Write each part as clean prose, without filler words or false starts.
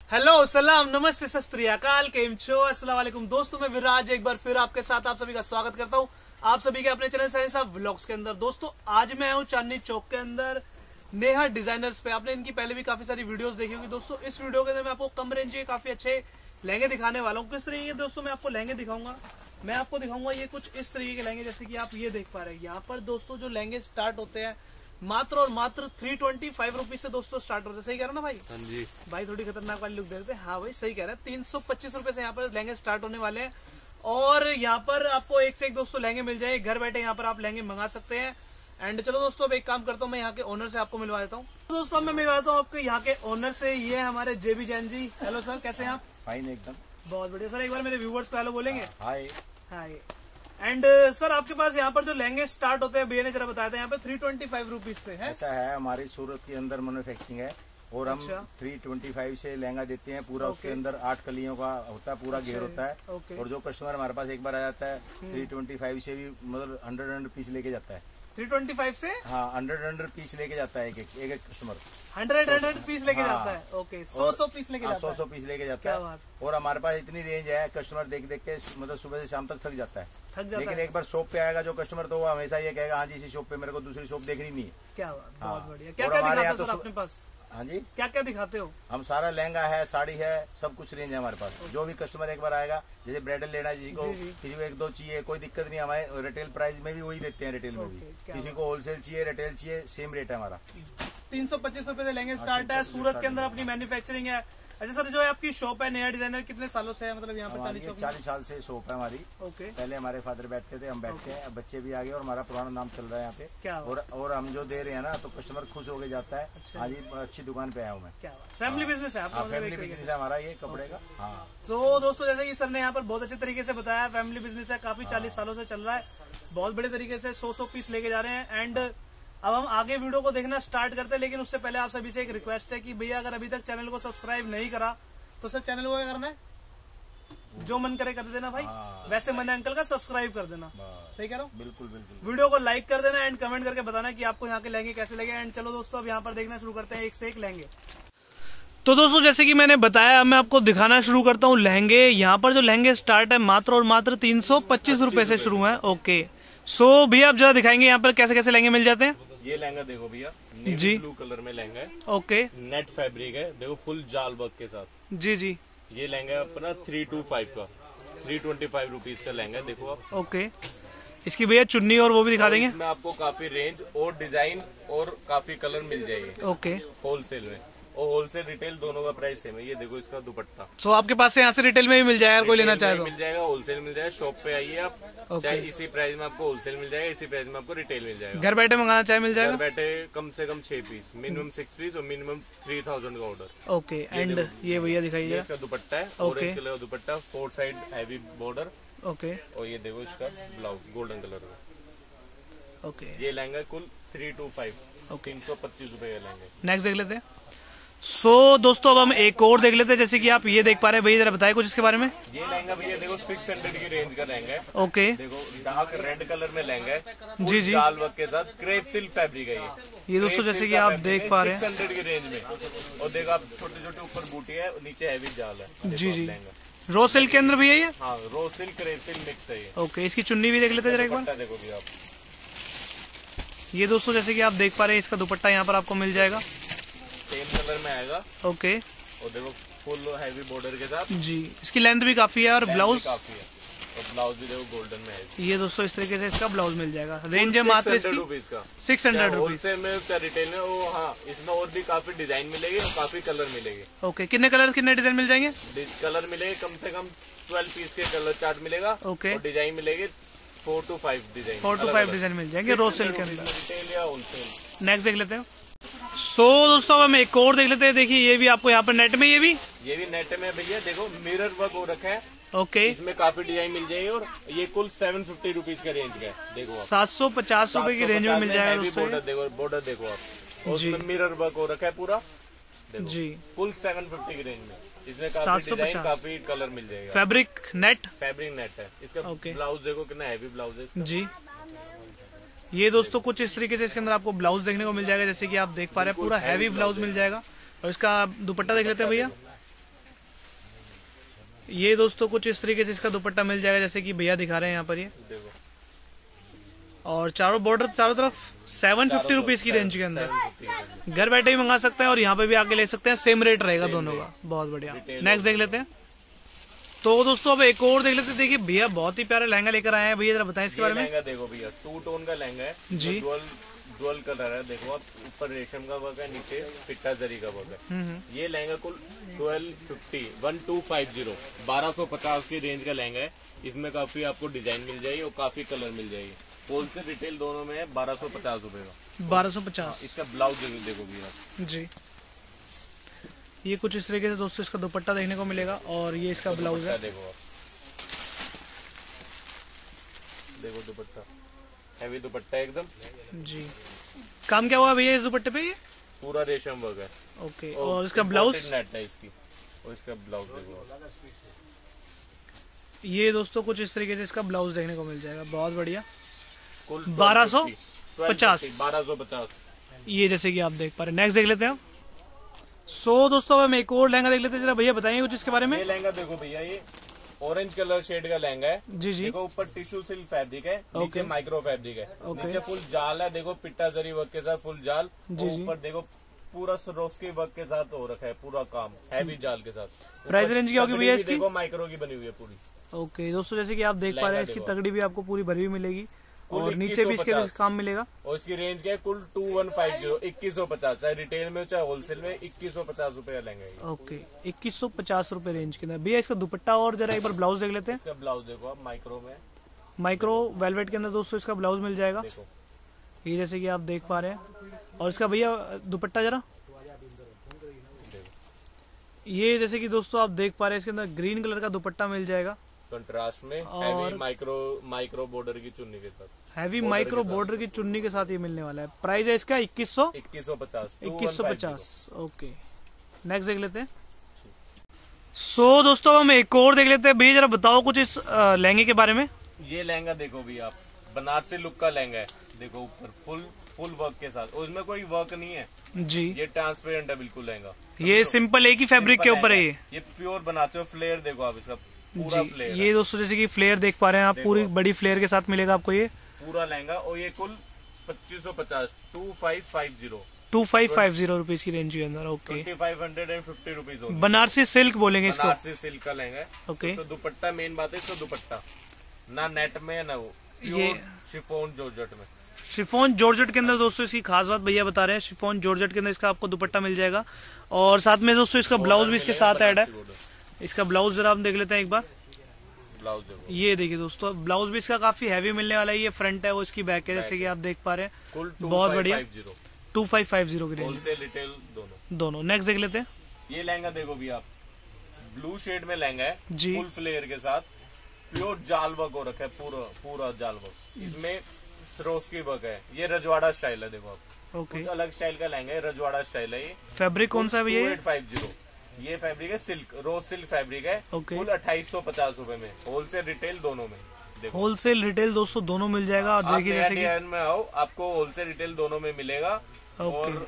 Hello सलाम नमस्ते सत श्री अकाल केम छो अस्सलाम वालेकुम दोस्तों, मैं विराज एक बार फिर आपके साथ आप सभी का स्वागत करता हूं आप सभी के अपने चैनल सनी साहब व्लॉग्स के अंदर। दोस्तों आज मैं हूं चांदनी चौक के अंदर नेहा डिजाइनर्स पे। आपने इनकी पहले भी काफी सारी वीडियोस देखी होगी। दोस्तों इस वीडियो के अंदर मैं आपको कम रेंज के काफी अच्छे लहंगे दिखाने वाला हूँ। किस तरीके के दोस्तों मैं आपको लहंगे दिखाऊंगा, मैं आपको दिखाऊंगा ये कुछ इस तरीके के लहंगे जैसे कि आप ये देख पा रहे हैं। यहाँ पर दोस्तों जो लहंगे स्टार्ट होते हैं मात्र और मात्र 325 रुपीज से दोस्तों स्टार्ट होते हैं। सही कह रहा ना भाई? हाँ जी भाई, थोड़ी खतरनाक वाली लुक दे रहे थे। हाँ भाई सही कह रहे हैं। 325 रुपए से यहाँ पर लहंगे स्टार्ट होने वाले हैं और यहाँ पर आपको एक से एक दोस्तों लहंगे मिल जाए। घर बैठे यहाँ पर आप लहंगे मंगा सकते हैं। एंड चलो दोस्तों अब एक काम करता हूँ, मैं यहाँ के ओनर से आपको मिलवा देता हूँ। दोस्तों मैं मिलवाता हूँ आपको यहाँ के ओनर से। ये हमारे J B Jain ji. Hello sir, कैसे हैं आप? फाइन एकदम, बहुत बढ़िया सर। एक बार मेरे व्यूवर्स को हेलो बोलेंगे? हाय हाय। एंड सर आपके पास यहाँ पर जो लहंगे स्टार्ट होते हैं भैया ने जरा बताया था यहाँ पे 325 रुपीज से है। ऐसा है, हमारी सूरत के अंदर मैन्युफैक्चरिंग है और हम 325 से लहंगा देते हैं पूरा। उसके अंदर 8 कलियों का होता है, पूरा घेर होता है। और जो कस्टमर हमारे पास एक बार आ जाता है 325 से भी मतलब 100 पीस लेके जाता है। 325 से हाँ 100 पीस लेके जाता है एक कस्टमर 100 पीस लेके जाता है। ओके 100 पीस लेके जाता है। 100 पीस लेके जाता है। और हमारे पास इतनी रेंज है, कस्टमर देख देख के मतलब सुबह से शाम तक थक जाता है। लेकिन एक बार शॉप पे आएगा जो कस्टमर तो वो हमेशा ये कहेगा हाँ जी इसी शॉप पे, मेरे को दूसरी शॉप देखनी नहीं है। क्या बात, बहुत बढ़िया। क्या क्या दिखाते हो सर अपने पास? हाँ जी क्या क्या दिखाते हो? हम सारा लहंगा है, साड़ी है, सब कुछ रेंज है हमारे पास। जो भी कस्टमर एक बार आएगा, जैसे ब्राइडल लेना है किसी को एक दो चाहिए, कोई दिक्कत नहीं। हमारे रिटेल प्राइस में भी वही देते हैं, रिटेल में भी। किसी को होलसेल चाहिए, रिटेल चाहिए, सेम रेट है हमारा। 325 रुपए से लहंगे स्टार्ट है। सूरत के अंदर अपनी मैन्युफैक्चरिंग है। अच्छा सर, जो है आपकी शॉप है नेहा डिजाइनर, कितने सालों से है? मतलब यहाँ पर 40 साल से शॉप है हमारी। ओके। पहले हमारे फादर बैठते थे, हम बैठते हैं, अब बच्चे भी आ गए और हमारा पुराना नाम चल रहा है यहाँ पे। क्या और हम जो दे रहे हैं ना तो कस्टमर खुश होके जाता है। हाँ जी अच्छी दुकान पे आया हूँ मैं। क्या फैमिली बिजनेस है आपका? फैमिली बिजनेस है हमारा ये कपड़े का। हाँ तो दोस्तों जैसे कि सर ने यहाँ पर बहुत अच्छे तरीके से बताया, फैमिली बिजनेस है, काफी 40 सालों से चल रहा है। बहुत बड़े तरीके से 100 पीस लेके जा रहे हैं। एंड अब हम आगे वीडियो को देखना स्टार्ट करते हैं, लेकिन उससे पहले आप सभी से एक रिक्वेस्ट है कि भैया अगर अभी तक चैनल को सब्सक्राइब नहीं करा तो सर चैनल को क्या करना है? जो मन करे कर देना भाई। वैसे मन है अंकल का, सब्सक्राइब कर देना। सही कह रहा हूँ? बिल्कुल बिल्कुल। वीडियो को लाइक कर देना एंड कमेंट करके बताना कि आपको यहाँ के लहंगे कैसे लगे। एंड चलो दोस्तों अब यहाँ पर देखना शुरू करते हैं एक से एक लहंगे। तो दोस्तों जैसे कि मैंने बताया, मैं आपको दिखाना शुरू करता हूँ लहंगे। यहाँ पर जो लहंगे स्टार्ट है मात्र और मात्र 325 रुपए से शुरू है। ओके सो भैया आप जरा दिखाएंगे यहाँ पर कैसे कैसे लहंगे मिल जाते हैं? ये लहंगा देखो भैया, जी ब्लू कलर में लहंगा है। ओके। नेट फैब्रिक है, देखो फुल जाल वर्क के साथ। जी जी। ये लहंगा है अपना 325 का, 325 रुपीज का लहंगा है, देखो आप। ओके। इसकी भैया चुन्नी और वो भी दिखा देंगे। इसमें आपको काफी रेंज और डिजाइन और काफी कलर मिल जाएंगे। ओके। होलसेल में और होलसेल रिटेल दोनों का प्राइस सेम है। ये देखो इसका दुपट्टा। सो आपके पास से यहाँ से रिटेल में भी मिल जाएगा, कोई लेना चाहे तो? मिल जाएगा, होलसेल मिल जाएगा। शॉप पे आइए आप, चाहे इसी प्राइस में आपको होलसेल मिल जाएगा, इसी प्राइस में आपको रिटेल मिल जाएगा। घर बैठे मंगाना चाहे मिल जाएगा? घर बैठे कम से कम 6 पीस, मिनिमम 6 पीस और मिनिमम 3000 का ऑर्डर। ओके। एंड ये भैया दिखाइए। इसका दुपट्टा है, ऑरेंज कलर का dupatta, 4 side heavy border. Okay. और ये देखो इसका ब्लाउज गोल्डन कलर का। ओके। ये लहंगा कुल 325, 325 रुपए का लहंगा। नेक्स्ट देख लेते हैं। सो दोस्तों अब हम एक और देख लेते हैं, जैसे कि आप ये देख पा रहे हैं। भैया जरा बताइए कुछ इसके बारे में। ये लहंगा भैया देखो 600 की रेंज का लहंगा है। ओके। देखो डार्क रेड कलर में लहंगा है, जी जी, लाल वर्क के साथ क्रेप सिल्क फैब्रिक है ये दोस्तों जैसे कि आप देख पा रहे हैं 600 की रेंज में। और देखो आप छोटे छोटे ऊपर बूटी है, नीचे हैवी जाल है। जी जी। रो सिल्क के अंदर भैया ये? हाँ raw silk crepe silk mix है ये। ओके। इसकी चुन्नी भी देख लेते हैं जरा एक बार। देखो भैया आप, ये दोस्तों जैसे कि आप देख पा रहे हैं, इसका दुपट्टा यहाँ पर आपको मिल जाएगा, सेम कलर में आएगा। ओके। और देखो फुल हैवी बॉर्डर के साथ। जी। इसकी लेंथ भी काफी है और ब्लाउज काफी है, और ब्लाउज भी देखो गोल्डन में है। ये दोस्तों इस तरीके से इसका ब्लाउज मिल जाएगा। रेंज है मात्र इसकी 600 रुपीज। होलसेल में क्या रिटेल में वो। हाँ इसमें और भी काफी डिजाइन मिलेगी और काफी कलर मिलेगी। ओके। कितने कलर कितने डिजाइन मिल जाएंगे? कलर मिलेंगे कम से कम 12 पीस के कलर चार्ट मिलेगा। ओके। और डिजाइन मिलेगी 4 to 5 डिजाइन। 4 to 5 डिजाइन मिल जाएंगे रो सिल्क के अंदर। रिटेल या होलसेल। नेक्स्ट देख लेते हैं। सो दोस्तों अब हम एक और देख लेते हैं। देखिए ये भी आपको यहाँ पर नेट में, ये भी नेट में भैया देखो मिरर वर्क हो रखा है। ओके। इसमें काफी डिजाइन मिल जाएगी और ये कुल 750 रुपीज का रेंज का है। देखो 750 रुपए की रेंज में मिल जाएगा दोस्तों। बॉर्डर देखो आप, उसमें मिरर वर्क हो रखा है पूरा जी। कुल 750 की रेंज में। इसमें काफी डिजाइन काफी कलर मिल जाएगा। फैब्रिक नेट है इसका। ब्लाउज देखो कितना हैवी ब्लाउज है जी। ये दोस्तों कुछ इस तरीके से इसके अंदर आपको ब्लाउज देखने को मिल जाएगा, जैसे कि आप देख पा रहे हैं पूरा हैवी ब्लाउज मिल जाएगा। और इसका दुपट्टा देख लेते हैं भैया। ये दोस्तों कुछ इस तरीके से इसका दुपट्टा मिल जाएगा, जैसे कि भैया दिखा रहे हैं यहाँ पर ये। देखो, और चारों बॉर्डर चारों तरफ 750 रुपीज की रेंज के अंदर घर बैठे ही मंगा सकते हैं और यहाँ पे भी आके ले सकते हैं। सेम रेट रहेगा दोनों का। बहुत बढ़िया। नेक्स्ट देख लेते हैं। तो दोस्तों अब एक और देख लेते हैं। देखिए भैया बहुत ही प्यारा लहंगा लेकर आए हैं। भैया जरा बताएं इसके बारे में। लहंगा देखो भैया, 2 टोन का लहंगा है जी। डुअल कलर है। देखो आप, ऊपर रेशम का वर्क है, नीचे पिट्टा जरी का वर्क है। ये लहंगा कुल 1250 1250 की रेंज का लहंगा है। इसमें काफी आपको डिजाइन मिल जाएगी और काफी कलर मिल जाएगी। होलसेल रिटेल दोनों में है 1250 रुपए का। 1250। इसका ब्लाउज देखो भैया जी। ये कुछ इस तरीके से दोस्तों इसका दुपट्टा देखने को मिलेगा और ये इसका ब्लाउज है। देखो आप, देखो दुपट्टा, हैवी दुपट्टा एकदम। जी। काम क्या हुआ भैया इस दुपट्टे पे? ये पूरा रेशम वर्क है। ओके। और इसका ब्लाउज नेट है इसकी, और इसका ब्लाउज देखो। ये दोस्तों कुछ इस तरीके से इसका ब्लाउज देखने को मिल जाएगा। बहुत बढ़िया। कुल 1250। ये जैसे कि आप देख पा रहे हैं। नेक्स्ट देख लेते हैं आप। दोस्तों अब हम एक और लहंगा देख लेते हैं। जरा भैया बताइए कुछ इसके बारे में। ये लहंगा देखो भैया, ये ऑरेंज कलर शेड का लहंगा है। जी जी। देखो ऊपर टिश्यू सिल्क फैब्रिक है, नीचे माइक्रो फैब्रिक है, नीचे फुल जाल है। देखो पिट्टा जरी वर्क के साथ फुल जाल। ऊपर देखो पूरा सरोस्की वर्क के साथ हो रखा है पूरा काम, हैवी जाल के साथ। प्राइस रेंज क्या होगी भैया इसकी? देखो माइक्रो की बनी हुई है पूरी। ओके दोस्तों, जैसे कि आप देख पा रहे हैं इसकी तगड़ी भी आपको पूरी भरी हुई मिलेगी और नीचे भी इसके काम मिलेगा। और इसकी रेंज क्या है? कुल 2150 2150, चाहे रिटेल में चाहे होलसेल में 2150 रुपए का लहंगा। ओके 2150 रुपए रेंज के अंदर। भैया इसका दुपट्टा और जरा एक बार ब्लाउज देख लेते हैं। इसका ब्लाउज देखो आप, माइक्रो में, माइक्रो वेलवेट के अंदर दोस्तों इसका ब्लाउज मिल जाएगा। ये जैसे कि आप देख पा रहे हैं। और इसका भैया दुपट्टा जरा, ये जैसे कि दोस्तों आप देख पा रहे हैं इसके अंदर ग्रीन कलर का दुपट्टा मिल जाएगा कंट्रास्ट में, हैवी माइक्रो बॉर्डर की चुन्नी के साथ। हैवी माइक्रो बॉर्डर की चुन्नी के साथ ये मिलने वाला है। प्राइस है इसका 2150। ओके। नेक्स्ट देख लेते हैं। दोस्तों हम एक और देख लेते हैं। भैया जरा बताओ कुछ इस लहंगे के बारे में। ये लहंगा देखो भैया आप, बनारसी लुक का लहंगा है। देखो ऊपर फुल वर्क के साथ, और इसमें कोई वर्क नहीं है जी। ये ट्रांसपेरेंट है बिल्कुल लहंगा। ये सिंपल एक ही फैब्रिक के ऊपर है। ये प्योर बनारसी। फ्लेयर देखो आप, इसका पूरा फ्लेयर। ये दोस्तों जैसे कि फ्लेयर देख पा रहे हैं आप, पूरी बड़ी फ्लेयर के साथ मिलेगा आपको ये पूरा लहंगा। और ये कुल 2550 2550 रुपीज की रेंज के अंदर। Okay 2550 rupees. बनारसी सिल्क बोलेंगे इसको। बनारसी सिल्क का लहंगा है। ओके। तो दुपट्टा मेन बात है, इसका दुपट्टा ना नेट में ना वो, ये शिफॉन जॉर्जेट में। शिफॉन जॉर्जेट के अंदर दोस्तों इसकी खास बात भैया बता रहे हैं। शिफॉन जॉर्जेट के अंदर इसका आपको दुपट्टा मिल जाएगा और साथ में दोस्तों इसका ब्लाउज भी इसके साथ ऐड है। इसका ब्लाउज जरा हम देख लेते हैं एक बार। ब्लाउज ये देखिए दोस्तों, ब्लाउज भी इसका काफी हैवी मिलने वाला है। ये फ्रंट है वो इसकी बैक है, जैसे कि आप देख पा रहे हैं। बहुत बढ़िया। 2550 की रेंज, होलसेल रिटेल दोनों। नेक्स्ट देख लेते हैं। ये लहंगा देखो भी आप, ब्लू शेड में लहंगा है जी। फुल फ्लेयर के साथ, प्योर जाल वर्क हो रखा है, पूरा जाल वर्क। इसमें सरोस्की वर्क है। ये रजवाड़ा स्टाइल है। देखो आप, ओके। कुछ अलग स्टाइल का लहंगा है, रजवाड़ा स्टाइल है। ये फैब्रिक कौन सा है भैया? 2850। ये फैब्रिक है सिल्क, रोज सिल्क फैब्रिक है। कुल 2850 रुपए में, होलसेल रिटेल दोनों में। होलसेल रिटेल दोस्तों दोनों मिल जाएगा। और देखिए जैसे कि में आओ, आपको होलसेल रिटेल दोनों में मिलेगा। और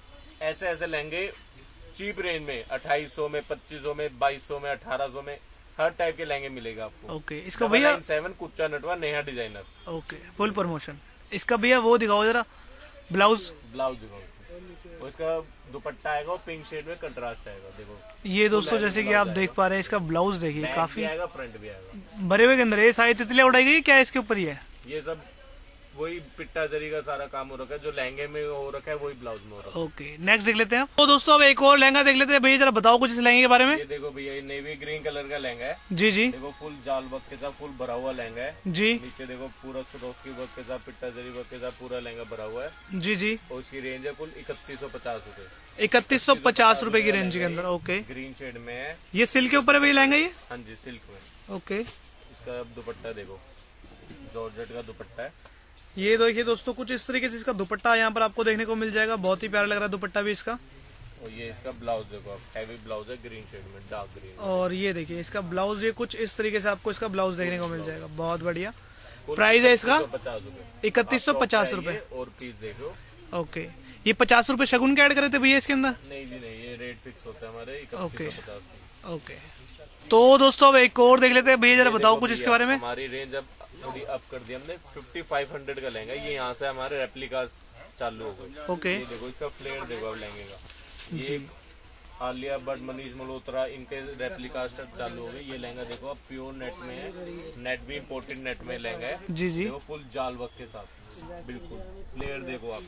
ऐसे लहंगे चीप रेंज में 2800 में, 2500 में, 2200 में, 1800 में, हर टाइप के लहंगे मिलेगा आपको। ओके। इसका भैया 7 कुच्चा नटवा Neha designer. Okay, full promotion. इसका भैया वो दिखाओ जरा, ब्लाउज दिखाओ। और इसका दुपट्टा आएगा वो पिंक शेड में, कंट्रास्ट आएगा। देखो ये दोस्तों जैसे कि आप देख पा रहे हैं, इसका ब्लाउज देखिए काफी आएगा, फ्रंट भी आएगा भरे हुए के अंदर। ये सारी तितलियां उड़ाई गई क्या इसके ऊपर? ये सब वही पिट्टा जरी का सारा काम हो रखा है, जो लहंगे में हो रखा है वही ब्लाउज में हो रखा है। ओके। नेक्स्ट देख लेते हैं। तो दोस्तों अब एक और लहंगा देख लेते हैं। भैया जरा बताओ कुछ इस लहंगे के बारे में। ये देखो भैया, ये नेवी ग्रीन कलर का लहंगा है। जी जी। देखो फुल जाल वर्क के साथ फुल भरा हुआ लहंगा है जी। नीचे देखो पूरा सरोस्की वर्क के साथ, पिट्टा जरी वर्क के साथ पूरा लहंगा भरा हुआ है। जी जी। और उसकी रेंज है कुल 3150 रुपए। 3150 रुपए की रेंज के अंदर। ओके। ग्रीन शेड में है। ये सिल्क के ऊपर है भैया लहंगा ये? हाँ जी, सिल्क में। ओके। इसका दुपट्टा देखो, जॉर्जेट का दुपट्टा है। ये देखिए दोस्तों, कुछ इस तरीके से इसका दुपट्टा यहाँ पर आपको देखने को मिल जाएगा। बहुत ही प्यारा लग रहा है दुपट्टा भी इसका। और ये इसका ब्लाउज देखो आप, हैवी ब्लाउज है ग्रीन शेड में, डार्क ग्रीन। और ये देखिए इसका ब्लाउज, ये कुछ इस तरीके से आपको इसका ब्लाउज देखने को मिल जाएगा। बहुत बढ़िया। प्राइस है इसका 3150 रुपए। और पीस देखो। ओके। ये 50 रुपए शगुन के ऐड करे थे भैया इसके अंदर? नहीं जी नहीं, ये रेट फिक्स होता है हमारे। ओके। ओके, तो दोस्तों अब एक और देख लेते हैं भैया, जरा बताओ कुछ इसके बारे में। हमारी रेंज अब थोड़ी अप कर दी हमने, 5500 का लहंगा। ये यहाँ से हमारे रेप्लिका चालू हो गए। ओके, ये देखो इसका फ्लेयर देखो अब लहंगे का, ये आलिया भट्ट, मनीष मल्होत्रा, इनके रेप्लिका चालू हो गए। ये लहंगा देखो अब प्योर नेट में है, नेट भी इम्पोर्टेड नेट में लहंगा है। जी जी, देखो फुल जाल वर्क के साथ, बिल्कुल फ्लेयर देखो आप,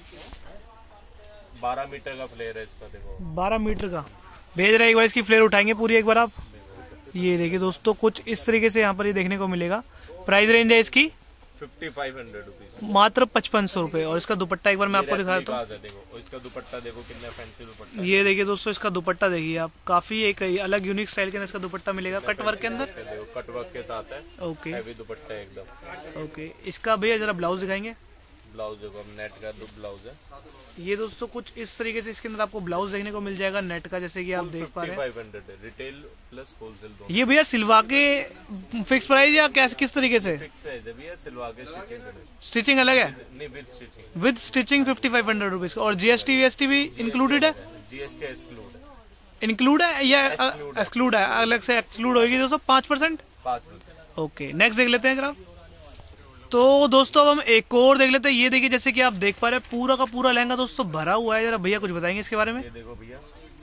12 मीटर का फ्लेयर है इसका। देखो 12 मीटर का भेज रहा है। एक बार इसकी फ्लेयर उठाएंगे पूरी एक बार आप। ये देखिए दोस्तों, कुछ इस तरीके से यहाँ पर ये देखने को मिलेगा। प्राइस रेंज है इसकी 5500 रुपीज, मात्र 5500 रुपए। और इसका दुपट्टा एक बार मैं आपको दिखा देता हूँ। देखो इसका दुपट्टा देखो कितना फैंसी दुपट्टा। ये देखिए दोस्तों, इसका दुपट्टा देखिए आप, काफी एक अलग यूनिक स्टाइल के अंदर इसका दुपट्टा मिलेगा, कट वर्क के अंदर। देखो कट वर्क के साथ है। ओके, हैवी दुपट्टा है एकदम। ओके, इसका भैया जरा ब्लाउज दिखाएंगे। ब्लाउज देखो नेट का ब्लाउज है। ये दोस्तों कुछ इस तरीके से इसके अंदर आपको ब्लाउज देखने को मिल जाएगा नेट का, जैसे कि आप देख पा रहे हैं। 5500 है, रिटेल प्लस होलसेल दोनों। ये भैया सिलवा के फिक्स प्राइस या कैसे, किस तरीके से? फिक्स प्राइस है भैया, सिलवा के स्टिचिंग अलग है? नहीं, विद स्टिचिंग 5500 रुपीज का। और जीएसटी वीएसटी भी इंक्लूडेड है? जीएसटी इंक्लूड है या एक्सक्लूड है? अलग से एक्सक्लूड होगी दोस्तों 5%। ओके, नेक्स्ट देख लेते हैं जरा। तो दोस्तों अब हम एक और देख लेते हैं। ये देखिए, जैसे कि आप देख पा रहे हैं, पूरा का पूरा लहंगा दोस्तों भरा हुआ है। जरा भैया कुछ बताएंगे इसके बारे में। ये देखो भैया,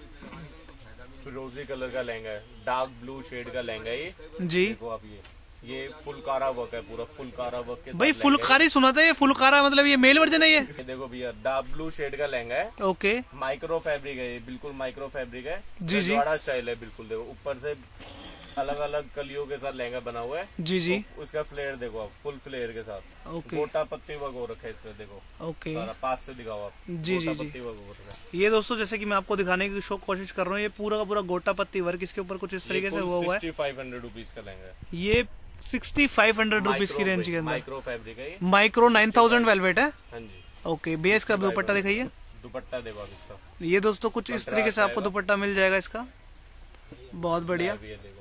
फिरोजी कलर का लहंगा है, डार्क ब्लू शेड का लहंगा है ये जी। देखो आप, ये फुलकारा वर्क है, पूरा फुलकारा वर्क के साथ। भाई फुलकारी सुना था, ये फुलकारा मतलब ये मेल वर्जन है ये? देखो भैया, डार्क ब्लू शेड का लहंगा है। ओके, माइक्रो फैब्रिक है ये, बिल्कुल माइक्रो फैब्रिक है जी जी, बड़ा स्टाइल है बिल्कुल। देखो ऊपर से अलग अलग कलियों के साथ लहंगा बना हुआ है जी जी। तो उसका फ्लेयर देखो आप, फुल फ्लेयर के साथ। ओके, गोटा पत्ती वर्क हो रखा है इसमें, देखो। ओके, सारा पास से दिखाओ आप। जी जी पत्ती वर्क हो रखा है ये दोस्तों, जैसे कि मैं आपको दिखाने की कोशिश कर रहा हूँ। ये पूरा का पूरा गोटा पत्ती वर्क इसके ऊपर कुछ इस तरीके से हुआ हुआ है। 6500 रुपीज का लहंगा है ये, 6500 रुपीज की रेंज के अंदर। माइक्रो फैब्रिक है, माइक्रो 9000 वेलवेट है। हाँ जी। ओके, भैया इसका दुपट्टा दिखाइए। दुपट्टा देखो आप इसका, ये दोस्तों कुछ इस तरीके से आपको दुपट्टा मिल जाएगा इसका, बहुत बढ़िया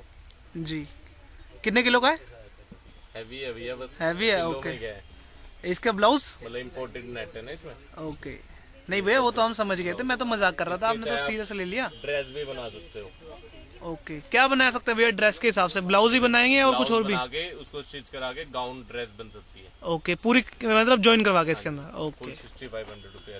जी। कितने किलो का है? हैवी है भैया, बस हैवी है। ओके, इसका ब्लाउज मतलब इम्पोर्टेड नेट है ना इसमें। ओके, नहीं भैया वो तो हम समझ गए थे, मैं तो मजाक कर रहा था, आपने तो सीरियस ले लिया। ड्रेस भी बना सकते हो। ओके, क्या बना सकते हैं भैया ड्रेस के हिसाब से? ब्लाउज ही बनाएंगे और कुछ और भी? आगे उसको स्टिच करा के गाउन ड्रेस बन सकती है। ओके, पूरी मतलब ज्वाइन करवा के इसके अंदर। ओके, 6500 रुपया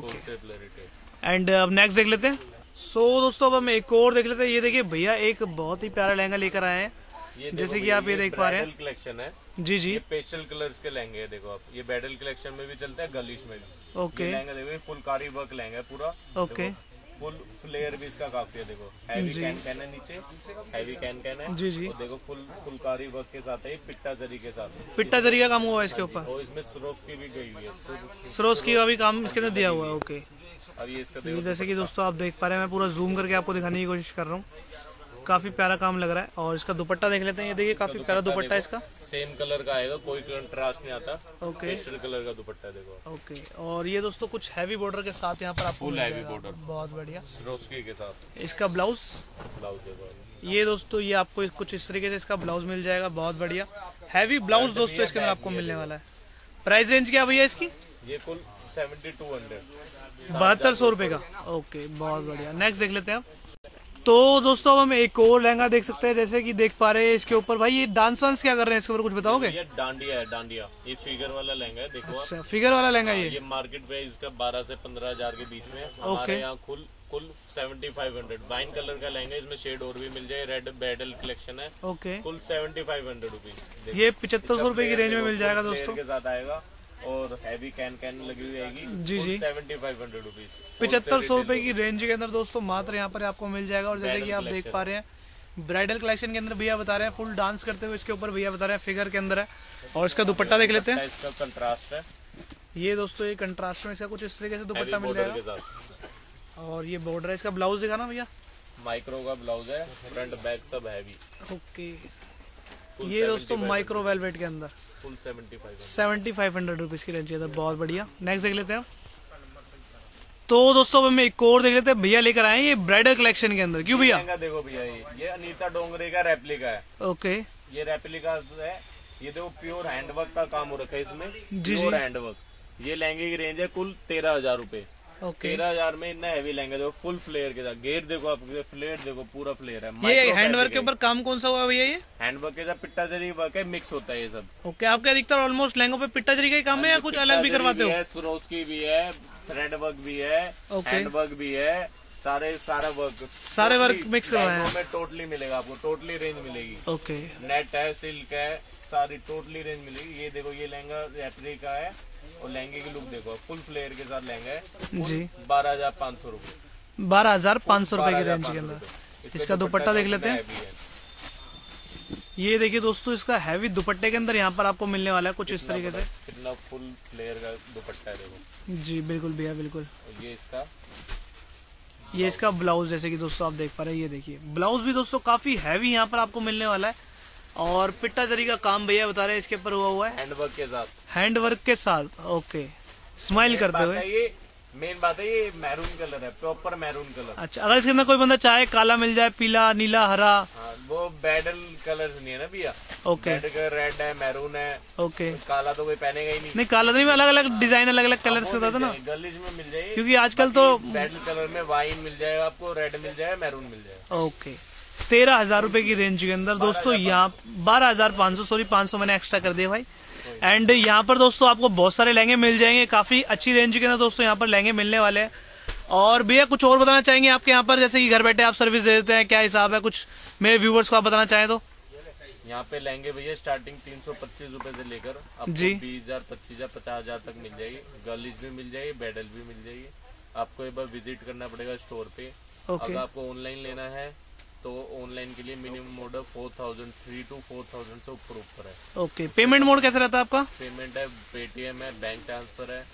लहंगा। एंड अब नेक्स्ट देख लेते हैं। सो दोस्तों अब हम एक और देख लेते हैं। ये देखिए भैया, एक बहुत ही प्यारा लहंगा लेकर आए हैं, जैसे कि आप ये देख पा रहे हैं। कलेक्शन है जी जी, ये पेस्टल कलर्स के लहंगे हैं। देखो आप, ये ब्राइडल कलेक्शन में भी चलता है, गर्लिश में भी। ओके, लहंगा देखो, फुलकारी वर्क लहंगा है पूरा। ओके, फुल फ्लेयर भी इसका काफी है। देखो हैवी कैन कैन है नीचे, हैवी कैन कैन है जी जी। और देखो फुलकारी वर्क के साथ है, पिट्टा जरी के साथ। पिट्टा जरी का काम हुआ है इसके ऊपर, और इसमें सरोस की भी गई हुई है, सरोस की का भी काम इसके अंदर दिया हुआ है। ओके, अब ये इसका ये जैसे कि दोस्तों आप देख पा रहे हैं, मैं पूरा जूम करके आपको दिखाने की कोशिश कर रहा हूँ। काफी प्यारा काम लग रहा है। और इसका दुपट्टा देख लेते हैं। ये देखिए, काफी प्यारा दुपट्टा है इसका, सेम कलर का आएगा, कोई कंट्रास्ट नहीं आता। ओके, पेस्टल कलर का दुपट्टा देखो। ओके, और ये दोस्तों कुछ हैवी बॉर्डर के साथ यहाँ पर आपको फुल हैवी बॉर्डर, बहुत बढ़िया। रोस्की के साथ इसका ब्लाउज देखो। ये दोस्तों, ये आपको कुछ इस तरीके से इसका ब्लाउज मिल जाएगा, बहुत बढ़िया हैवी ब्लाउज दोस्तों इसके अंदर आपको मिलने वाला है। प्राइस रेंज क्या भैया इसकी? ये कुल 7200, 7200 रुपए का। ओके, बहुत बढ़िया। नेक्स्ट देख लेते हैं आप। तो दोस्तों अब हम एक और लहंगा देख सकते हैं, जैसे कि देख पा रहे हैं इसके ऊपर। भाई ये डांस वांस क्या कर रहे हैं, इसके ऊपर कुछ बताओगे? ये डांडिया है, डांडिया। ये फिगर वाला लहंगा है, देखो। अच्छा, फिगर वाला लहंगा ये मार्केट प्राइस इसका 12 से 15 हजार के बीच में। हमारे यहाँ कुल 7500। वाइन कलर का लहंगा, इसमें शेड और भी मिल जाए। रेड ब्राइडल कलेक्शन है। ओके, कुल 7500 रुपीज। ये 7500 रुपए की रेंज में मिल जाएगा दोस्तों के साथ आएगा। और हैवी कैन कैन लगी हुई आएगी जी जी। 7500 रुपीज, 7500 रुपए की रेंज के अंदर दोस्तों मात्र यहाँ पर आपको मिल जाएगा। और जैसे कि आप देख पा रहे हैं, ब्राइडल कलेक्शन के अंदर भैया बता रहे हैं फुल डांस करते हुए, इसके ऊपर भैया बता रहे हैं फिगर के अंदर है। और इसका दुपट्टा देख लेते हैं। इसका कंट्रास्ट है ये दोस्तों, ये कंट्रास्ट में इसका कुछ इस तरीके से दुपट्टा मिल जाएगा। और ये बॉर्डर है, इसका ब्लाउज दिखाना भैया। माइक्रो का ब्लाउज है, फ्रंट बैक सब हैवी। ओके, ये दोस्तों माइक्रो वेलवेट के अंदर फुल 7500 रुपीज की रेंज के अंदर, बहुत बढ़िया। नेक्स्ट देख लेते हैं। तो दोस्तों अब हम एक और देख लेते हैं। भैया लेकर आए ये ब्राइडल कलेक्शन के अंदर। क्यों भैया? देखो भैया, ये अनीता डोंगरे का रेप्लिका है। ओके, ये रेप्लिका है। ये देखो प्योर हैंडवर्क का काम हो रखा है इसमें, जी प्योर हैंडवर्क। ये लहंगे की रेंज है कुल 13000 रुपए। ओके 13,000 में इतना हैवी लहंगा देखो, फुल फ्लेयर के साथ। घेर देखो आप, फ्लेयर देखो, पूरा फ्लेयर है। ये हैंडवर्क के ऊपर काम कौन सा हुआ भैया? ये हैंडवर्क के साथ पिट्टा जरी वर्क है, मिक्स होता है ये सब। ओके, आपके अधिकतर ऑलमोस्ट लहंगों पे पिट्टा जरी का ही काम है या कुछ अलग भी करवाते हो? सरोस्की भी है, थ्रेड वर्क भी है, हैंडवर्क भी है, सारे वर्क मिक्स करवाए हैं। में टोटली मिलेगा आपको, टोटली रेंज मिलेगी। ओके, नेट है, सिल्क है, सारी टोटली रेंज मिलेगी। ये देखो, ये लहंगा रेपरी का है और लहंगे की लुक देखो, फुल फ्लेयर के साथ लहंगा है जी। 12,500 रूपये, 12,500 रूपये की रेंज के अंदर। इसका दुपट्टा देख लेते हैं। ये देखिए दोस्तों, इसका हैवी दुपट्टे के अंदर यहाँ पर आपको मिलने वाला है कुछ इस तरीके से। कितना फुल फ्लेयर का दुपट्टा है देखो जी। बिल्कुल भैया, बिल्कुल। ये इसका ब्लाउज जैसे कि दोस्तों आप देख पा रहे हैं, ये देखिए ब्लाउज भी दोस्तों काफी हैवी यहाँ पर आपको मिलने वाला है। और पिट्टा जरी का काम भैया बता रहे हैं इसके ऊपर हुआ है, हैंडवर्क के साथ। हैंडवर्क के साथ। ओके, स्माइल करते हुए। ये मेन बात है, ये मैरून कलर है, प्रॉपर मैरून कलर। अच्छा, अगर इसके अंदर कोई बंदा चाहे काला मिल जाए, पीला, नीला, हरा। वो बैडल कलर नहीं है ना भैया। ओके, रेड है, मैरून है। ओके, काला तो कोई पहनेगा ही नहीं। काला नहीं, अलग अलग डिजाइन, अलग अलग कलर से होता था ना। गलीज में मिल जाएगी, क्योंकि आजकल तो बैडल कलर में वाइन मिल जाएगा आपको, रेड मिल जाएगा, मैरून मिल जाएगा। ओके, 13,000 रूपये की रेंज के अंदर दोस्तों। यहाँ 12,500, सॉरी 500 मैंने एक्स्ट्रा कर दिया भाई। एंड यहाँ पर दोस्तों आपको बहुत सारे लहंगे मिल जाएंगे, काफी अच्छी रेंज के अंदर दोस्तों यहाँ पर लहंगे मिलने वाले हैं। और भैया कुछ और बताना चाहेंगे आपके यहाँ पर, जैसे कि घर बैठे आप सर्विस दे देते हैं, क्या हिसाब है, कुछ मेरे व्यूवर्स को आप बताना चाहें तो? यहाँ पे लहंगे भैया स्टार्टिंग 325 रूपये से लेकर आपको 20,000, 25,000, 50,000 तक मिल जाएगी। गर्लिश भी मिल जाएगी, बैडल भी मिल जाएगी। आपको एक बार विजिट करना पड़ेगा स्टोर पे। अगर आपको ऑनलाइन लेना है तो ऑनलाइन के लिए मिनिमम ऑर्डर 3 to 4,000 से ऊपर है। ओके, पेमेंट मोड कैसे रहता है आपका? पेमेंट है, पेटीएम है, बैंक ट्रांसफर है,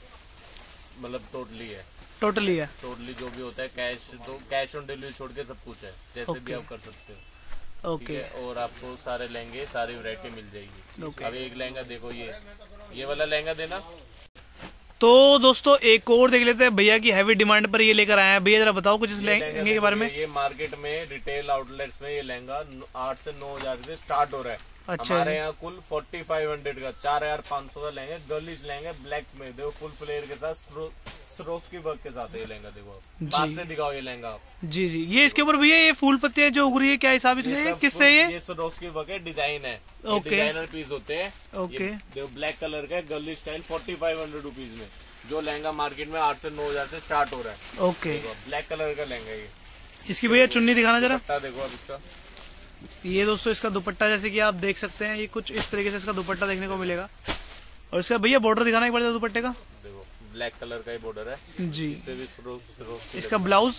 मतलब टोटली है। टोटली जो भी होता है, कैश ऑन डिलीवरी छोड़ के सब कुछ है, जैसे भी आप कर सकते हो। ओके, और आपको सारे लहंगे, सारी वैरायटी मिल जाएगी। अब एक लहंगा देखो, ये वाला लहंगा देना। तो दोस्तों एक और देख लेते हैं, भैया की हैवी डिमांड पर ये लेकर आए हैं। भैया जरा बताओ कुछ इस लहंगे के बारे में। ये मार्केट में रिटेल आउटलेट्स में ये लहंगा 8 से 9,000 से स्टार्ट हो रहा है। अच्छा, हमारे यहाँ कुल 4,500 का 4,500 का लहंगा, गर्लिश लहंगा, ब्लैक में देखो, फुल फ्लेयर के साथ, सरोस्की वर्क के साथ ये लहंगा देखो। पास से दिखाओ ये लहंगा जी। ये इसके ऊपर भैया ये फूल पत्तियां जो उग रही है, क्या हिसाब है, किससे ये सरोस्की वर्क है, डिजाइन है, डिजाइनर पीस होते हैं। ओके, देखो ब्लैक कलर का गर्लिश स्टाइल 4,500 रुपीज में, जो लहंगा मार्केट में 8 से 9,000 से स्टार्ट हो रहा है। ओके, ब्लैक कलर का लहंगा ये। इसकी भैया चुन्नी दिखाना जरा। देखो अब इसका, ये दोस्तों इसका दुपट्टा जैसे कि आप देख सकते हैं, ये कुछ इस तरीके से इसका दुपट्टा देखने को मिलेगा। और इसका भैया बॉर्डर दिखाना एक बार दुपट्टे का। देखो ब्लैक कलर का ही बॉर्डर है जी। इस पे भी इसका ब्लाउज,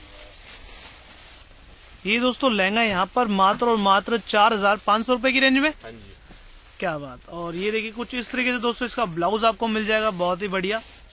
ये दोस्तों लहंगा यहाँ पर मात्र और मात्र 4,500 रूपये की रेंज में। हाँ जी, क्या बात। और ये देखिए कुछ इस तरीके से दोस्तों इसका ब्लाउज आपको मिल जाएगा, बहुत ही बढ़िया।